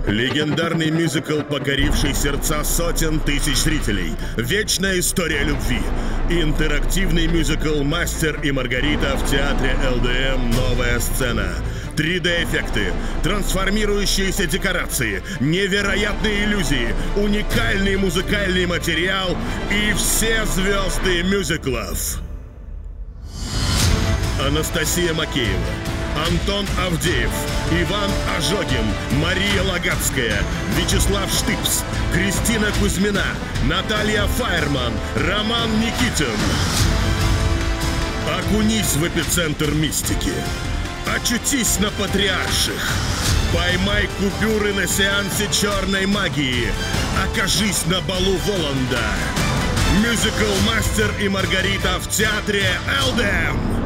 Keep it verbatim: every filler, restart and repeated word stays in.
Легендарный мюзикл, покоривший сердца сотен тысяч зрителей. Вечная история любви. Интерактивный мюзикл «Мастер и Маргарита» в театре эл дэ эм «Новая сцена». три дэ-эффекты, трансформирующиеся декорации, невероятные иллюзии, уникальный музыкальный материал и все звезды мюзиклов. Анастасия Макеева, Антон Авдеев, Иван Ожогин, Мария Лагатская, Вячеслав Штыпс, Кристина Кузьмина, Наталья Фаерман, Роман Никитин. Окунись в эпицентр мистики. Очутись на Патриарших. Поймай купюры на сеансе черной магии. Окажись на балу Воланда. Мюзикл «Мастер и Маргарита» в театре эл дэ эм.